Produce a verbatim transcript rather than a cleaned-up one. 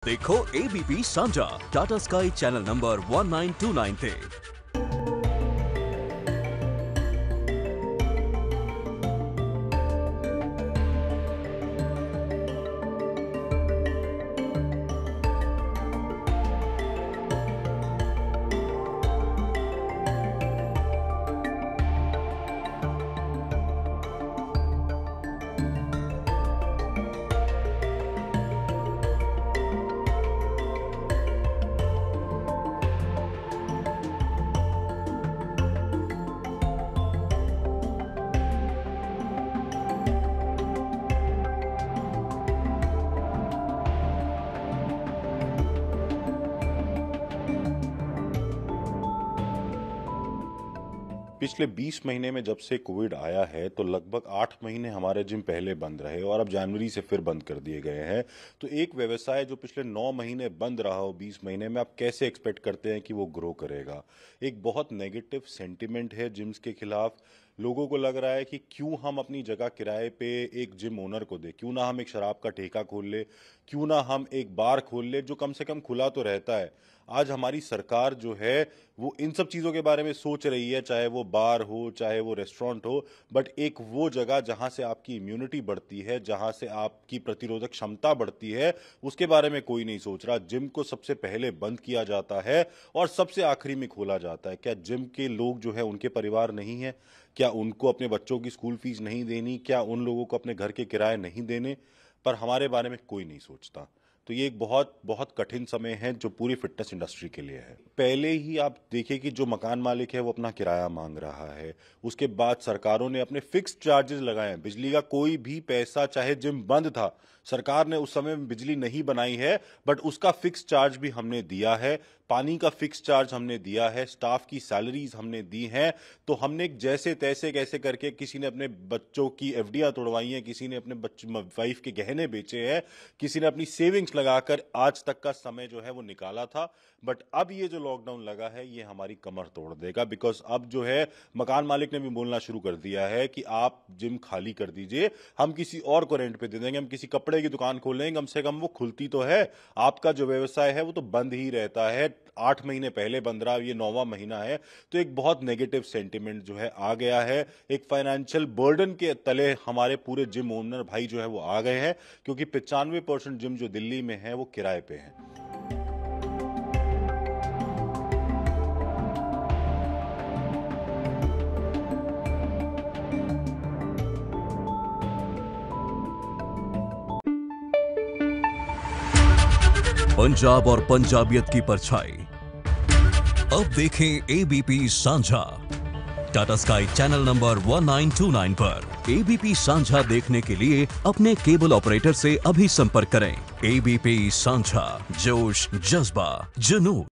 देखो एबीपी साझा Tata Sky channel number one nine two nine ते। पिछले बीस महीने में जब से कोविड आया है तो लगभग आठ महीने हमारे जिम पहले बंद रहे और अब जनवरी से फिर बंद कर दिए गए हैं। तो एक व्यवसाय जो पिछले नौ महीने बंद रहा हो बीस महीने में, आप कैसे एक्सपेक्ट करते हैं कि वो ग्रो करेगा? एक बहुत नेगेटिव सेंटिमेंट है जिम्स के खिलाफ। लोगों को लग रहा है कि क्यों हम अपनी जगह किराए पे एक जिम ओनर को दे, क्यों ना हम एक शराब का ठेका खोल ले, क्यों ना हम एक बार खोल ले जो कम से कम खुला तो रहता है। आज हमारी सरकार जो है वो इन सब चीज़ों के बारे में सोच रही है, चाहे वो बार हो चाहे वो रेस्टोरेंट हो, बट एक वो जगह जहां से आपकी इम्यूनिटी बढ़ती है, जहां से आपकी प्रतिरोधक क्षमता बढ़ती है, उसके बारे में कोई नहीं सोच रहा। जिम को सबसे पहले बंद किया जाता है और सबसे आखिरी में खोला जाता है। क्या जिम के लोग जो है उनके परिवार नहीं है? क्या उनको अपने बच्चों की स्कूल फीस नहीं देनी? क्या उन लोगों को अपने घर के किराए नहीं देने? पर हमारे बारे में कोई नहीं सोचता। तो ये एक बहुत बहुत कठिन समय है जो पूरी फिटनेस इंडस्ट्री के लिए है। पहले ही आप देखिए कि जो मकान मालिक है वो अपना किराया मांग रहा है, उसके बाद सरकारों ने अपने फिक्स्ड चार्जेस लगाए हैं। बिजली का कोई भी पैसा, चाहे जिम बंद था, सरकार ने उस समय में बिजली नहीं बनाई है बट उसका फिक्स चार्ज भी हमने दिया है, पानी का फिक्स चार्ज हमने दिया है, स्टाफ की सैलरीज हमने दी हैं। तो हमने जैसे तैसे कैसे करके, किसी ने अपने बच्चों की एफडियां तोड़वाई हैं, किसी ने अपने बच्चे वाइफ के गहने बेचे हैं, किसी ने अपनी सेविंग्स लगाकर आज तक का समय जो है वो निकाला था। बट अब ये जो लॉकडाउन लगा है ये हमारी कमर तोड़ देगा, बिकॉज अब जो है मकान मालिक ने भी बोलना शुरू कर दिया है कि आप जिम खाली कर दीजिए, हम किसी और को रेंट पे दे देंगे, हम किसी कपड़े की दुकान खोल लेंगे, कम से कम वो खुलती तो है। आपका जो व्यवसाय है वो तो बंद ही रहता है। आठ महीने पहले बंद रहा, ये नौवां महीना है। तो एक बहुत नेगेटिव सेंटिमेंट जो है आ गया है। एक फाइनेंशियल बर्डन के तले हमारे पूरे जिम ओनर भाई जो है वो आ गए हैं, क्योंकि पचानवे परसेंट जिम जो दिल्ली में है वो किराए पे है। पंजाब और पंजाबियत की परछाई अब देखें एबीपी साझा Tata Sky channel number one nine two nine पर। एबीपी साझा देखने के लिए अपने केबल ऑपरेटर से अभी संपर्क करें। एबीपी साझा, जोश, जज्बा, जुनून।